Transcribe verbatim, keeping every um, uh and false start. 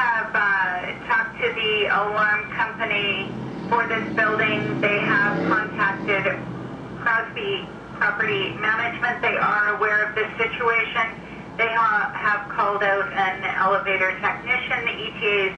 have uh, talked to the alarm company for this building. They have contacted Crosby Property Management. They are aware of this situation. They ha have called out an elevator technician. The E T A is